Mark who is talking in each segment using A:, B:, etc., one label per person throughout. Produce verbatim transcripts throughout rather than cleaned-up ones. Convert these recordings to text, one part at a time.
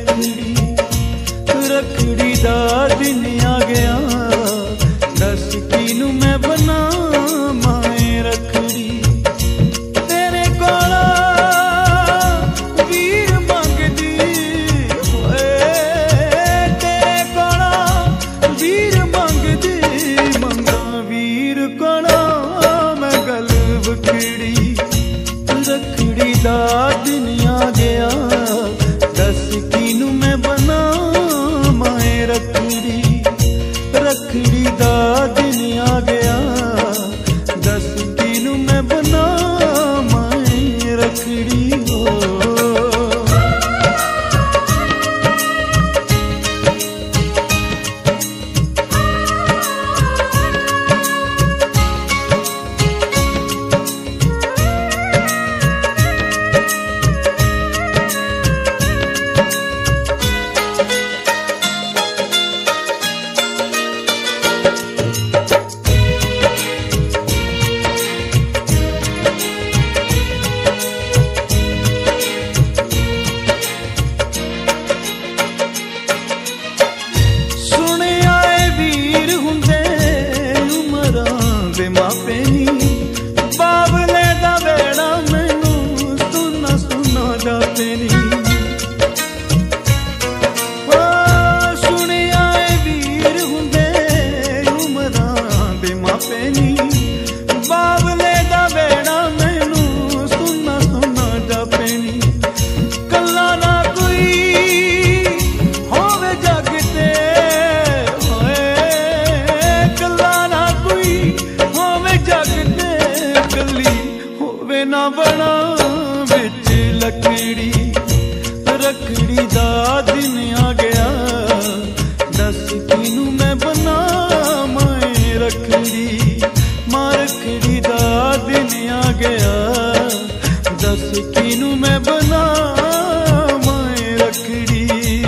A: रखड़ी रखड़ी दा दिन आ गया दस किनू मैं बनावां रखड़ी तेरे कोला वीर मंगदी होए तेरे कोला वीर मंगदी मंगा वीर कोला मैं गल बखड़ी रखड़ी दा दिन आ गया दस किनू मैं बनावां रखड़ी रखड़ी दा दिन आ गया दस किनू मैं बनावां रखड़ी हो ना बना बिच लकड़ी रखड़ी दा दिन आ गया दस किनू मैं बनावां रखड़ी मां रखड़ी दा दिन आ गया दस किनू मैं बनावां रखड़ी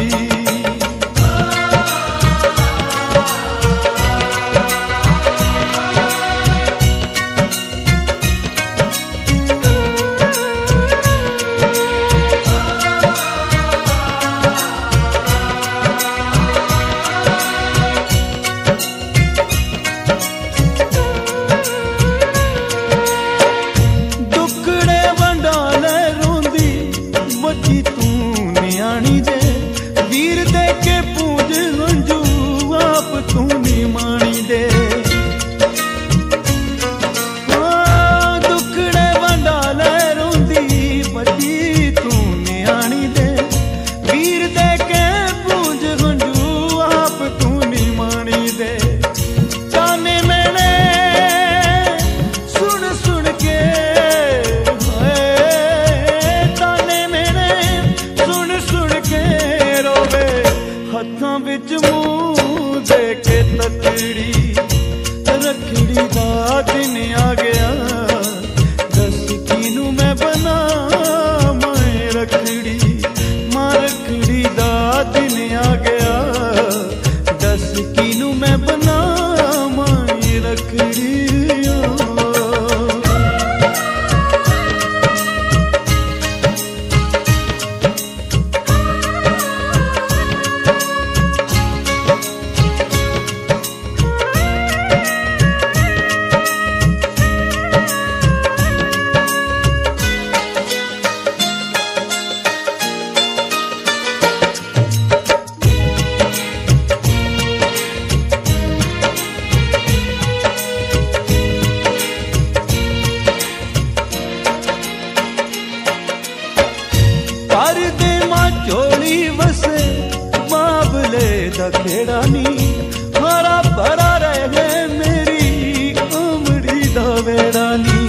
A: वीर दे के पूज हंजू आप तू नी माणी दे दुखड़े वंडाले रोंदी बची तू नी आनी दे वीर दे के पूज हंजू आप तू नी माणी दे ताने मैंने सुन सुन के ताने मैंने सुन सुन के हत्थां विच मूंह दे के तकड़ी रखड़ी दा दिन आ गया दस किनू मैं बनावां रखड़ी मां रखड़ी दा दिन आ गया दस किनू मैं बनावां रखड़ी चोली वसे बाबले दा खेड़ा नी हरा भरा रहे मेरी उमड़ी दा वेड़ा नी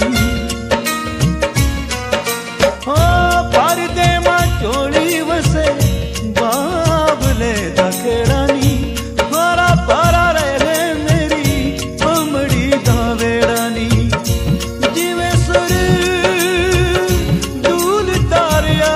A: हाँ पर दे मां चोली वसे बाबले दा खेड़ा नी हरा भरा रहे मेरी उमड़ी दा वेड़ा नी जिवे सुर दूल तारिया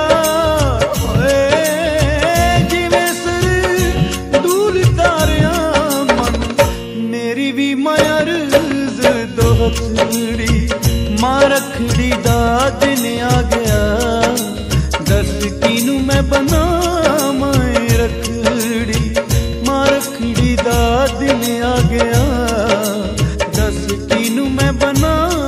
A: मां रखड़ी दा दिन आ गया दस किनू मैं बनावां दिल आ गया, दस किनू मैं बना